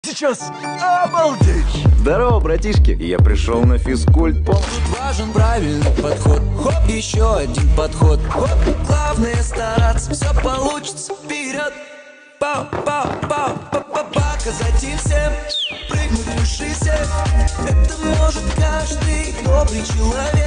Сейчас обалдеть! Здорово, братишки. Я пришел на физкульт помощь. Тут важен правильный подход. Хоп, еще один подход. Хоп, главное стараться, все получится. Вперед! Показать им всем, прыгнуть, решися. Это может каждый добрый человек.